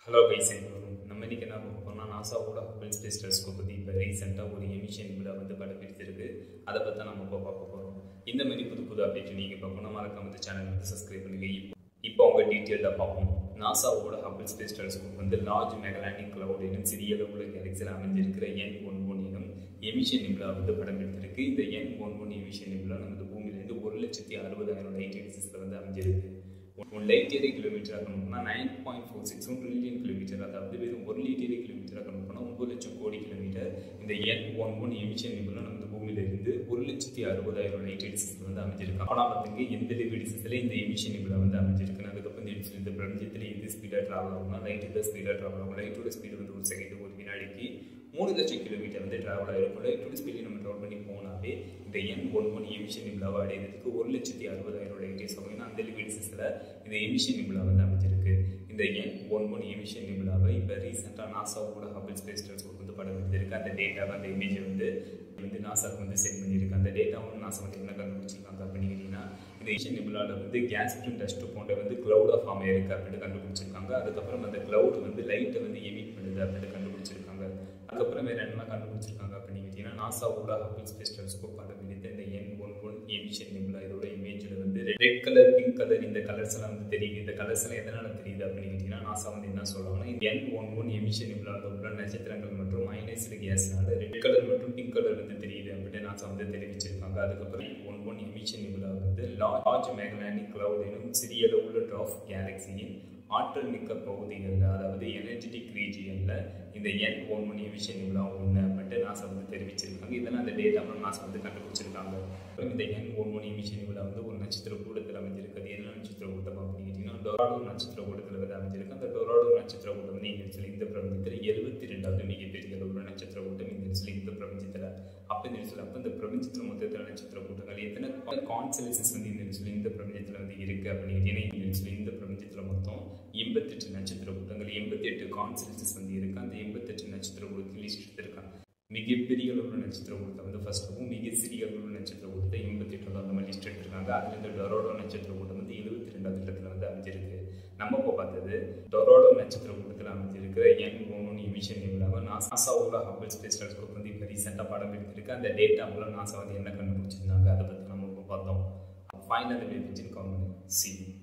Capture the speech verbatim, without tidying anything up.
Hello guys, நம்ம இன்னைக்கு என்ன பார்க்க போறோம்னா நாசாவோட ஹபிள் ஸ்பேஸ் டெலிஸ்கோப் பற்றி இப்போ ரீசெண்டாக ஒரு எமிஷன் விட வந்து படப்பிடிச்சிருக்கு. அதை பற்றி நம்ம இப்போ பார்க்க போகிறோம். இந்த மாதிரி புது புது அப்டேட் நீங்கள் பார்க்கணும், மறக்காம இந்த சேனல் வந்து சப்ஸ்கிரைப் பண்ணுங்க. இப்போ அவங்க டீட்டெயிலாக பார்ப்போம். நாசாவோட ஹபிள் ஸ்பேஸ் டெலிஸ்கோப் வந்து லார்ஜ் மெகலானிக் கிளவுட் எனும் சிறிய அளவுள்ள கேலக்சியில் அமைஞ்சிருக்கிற என் ஒன் ஒன் எனும் எமிஷன் நிபுலா வந்து படம் எடுத்திருக்கு. இந்த N one one emission nebula நமது பூமியிலேருந்து ஒரு லட்சத்தி அறுபதாயிரம் லைட் இயர்ஸில் வந்து அமைஞ்சிருக்கு. ஒன் லைட் இயர் கிலோமீட்டராக கணக்குனா nine point four six one trillion kilometre, அதாவது வெறும் ஒரு லைட் இயர் கிலோமீட்டராக கணக்குனா ஒன்பது லட்சம் கோடி கிலோமீட்டர். இந்த N one one emission nebula நமது பூமியிலிருந்து ஒரு லட்சத்தி அறுபதாயிரம் லைட் இயர்ஸில் வந்து அமைஞ்சிருக்கு. ஆனால் பார்த்துங்க எந்த டிஸ்டன்ஸில் இந்த எமிஷன் நிபுலா வந்து அமைஞ்சிருக்குன்னு. அதுக்கப்புறம் இந்த பிரபஞ்சத்தில் எந்த ஸ்பீடாக ட்ராவல் ஆகும்னா லைட்டோட ஸ்பீடாக ட்ராவல் ஆகும். லைட்டோட ஸ்பீடு வந்து ஒரு செகண்ட் ஒரு வினாடிக்கு மூணு லட்சம் கிலோமீட்டர் வந்து ட்ராவல் ஆகிருக்கும். லைட்டோட ஸ்பீடு நம்ம ட்ராவல் பண்ணி போனாவே இந்த என் ஒன் ஒன் எமிஷன் நிபுலாவை அடையிறதுக்கு ஒரு லட்சத்தி அறுபதாயிரம் லைட் இயர்ஸ் ஆகும். அந்த டிஸ்டன்ஸில் இந்த எமிஷன் நிபுலா வந்து அமைஞ்சிருக்கு. இந்த என் ஒன் ஒன் எமிஷன் நிபுலாவை இப்போ ரீசெண்டாக நாசாவோட ஹபிள் ஸ்பேஸ் டெலிஸ்கோப் வந்து படம் எடுத்திருக்கு. அந்த டேட்டாவை அந்த இமேஜை வந்து வந்து நாசாவுக்கு வந்து சென்ட் பண்ணியிருக்கு. அந்த டேட்டாவும் நாசா வந்து என்ன கண்டுபிடிச்சிருக்காங்க அப்படின்னு கேட்டிங்கன்னா, இந்த எமிஷன் நிபுலாவில் வந்து கேஸ் டஸ்ட் போன்ற வந்து கிளவுட் ஆஃப் ஃபார்ம் இருக்குது அப்படின்னு கண்டுபிடிச்சிருக்காங்க. அதுக்கப்புறம் அந்த கிளவுட் வந்து லைட்டை வந்து எமிட் பண்ணுது அப்படின்னு கண்டுபிடிச்சிருக்காங்க. அதுக்கப்புறம் வேறு என்னெல்லாம் கண்டுபிடிச்சிருக்காங்க அப்படின்னு கேட்டிங்கன்னா, நாசாவோட ஹபிள் ஸ்பேஸ் டெலிஸ்கோப் படம் எடுத்த இந்த N one one emission nebula இதோட இமேஜில் வந்து ரெட் கலர், பிங்க் கலர், இந்த கலர்ஸ் எல்லாம் வந்து தெரியுது. இந்த கலர்ஸ் எல்லாம் எதனால தெரியுது அப்படின்னு கேட்டிங்கன்னா, நாசா வந்து என்ன சொல்லுவாங்கன்னா, இந்த என் ஒன் ஒன் எமிஷன் நிபுலாவில் உள்ள நட்சத்திரங்கள் மற்றும் அயனைஸ்டு கேஸ்னால ரெட் கலர் மற்றும் பிங்க் கலர் வந்து தெரியுது அப்படின்னு நாசா வந்து தெரிவிச்சிருக்காங்க. அதுக்கப்புறம் ஒன் ஒன் எமிஷன் நிபுலா வந்து லார்ஜ் மெகலானிக் கிளவுட் எனும் சிறிய அளவுள்ள ட்ராஃப் கேலக்சியின் ஆற்றல் மிக்க பகுதிகளில், அதாவது எனர்ஜெட்டிக் ரீஜியனில் இந்த N one one emission nebula ஒன்று அப்படின்ட்டு நாசா வந்து தெரிவிச்சிருக்காங்க. இதெல்லாம் அந்த டேட்டாவும் நாசா வந்து கண்டுபிடிச்சிருக்காங்க. அப்புறம் இந்த N one one emission nebula வந்து ஒரு நட்சத்திர கூட்டத்தில் அமைஞ்சிருக்கு. அது என்ன நட்சத்திர கூட்டம் அப்படின்னு கேட்டிங்கன்னா, டொராடோ நட்சத்திர கூட்டத்தில் வந்து அமைஞ்சிருக்கு. அந்த டொராடோ நட்சத்திர கூட்டம் வந்து இந்த இடத்துல இந்த பிரபஞ்சத்தில் எழுபத்தி ரெண்டாவது மிகப்பெரிய அளவுள்ள நட்சத்திர கூட்டம் இந்த இடத்துல இந்த பிரபஞ்சத்தில். அப்போ இந்த இடத்துல அப்போ இந்த பிரபஞ்சத்தில் மொத்தத்தில் நட்சத்திர கூட்டங்கள் எத்தனை கான்செலேஷன்ஸ் வந்து இந்த இடத்துல இந்த பிரபஞ்சத்தில் வந்து இருக்குது அப்படின்னு கேட்டிங்கன்னா, இந்த இடத்துல இந்த பிரபஞ்சத்தில் மொத்தம் எண்பத்தெட்டு நட்சத்திர கூட்டங்கள், எண்பத்தி எட்டு கான்செலேஷன்ஸ் வந்து இருக்குது. அந்த எண்பத்தெட்டு நட்சத்திர கூட்டத்தில் லிஸ்ட் எடுத்திருக்காங்க. மிகப்பெரிய அளவுள்ள நட்சத்திர கூட்டத்தை வந்து ஃபர்ஸ்ட்டாகவும், மிக சிறிய அளவுள்ள நட்சத்திர கூட்டத்தை எண்பத்தி எட்டாவது அந்த மாதிரி லிஸ்ட் எடுத்திருக்காங்க. அதில் இந்த டொராடோ நட்சத்திர கூட்டம் வந்து எழுபத்தி ரெண்டாவது இடத்துல வந்து அமைஞ்சிருக்கு. நம்ம இப்போ பார்த்தது டொராடோ நட்சத்திர கூட்டத்தில் அமைஞ்சிருக்கிற என் ஒன் ஒன் எமிஷன் நிபுலாவை நாசாவோட ஹபிள் ஸ்பேஸ் டெலிஸ்கோப் வந்து இப்போ ரீசெண்டாக படம் எடுத்திருக்கு. அந்த டேட்டா மூலம் நாசா வந்து என்ன கண்டுபிடிச்சிருந்தாங்க அதை பற்றி நம்ம இப்போ பார்த்தோம். Final comment C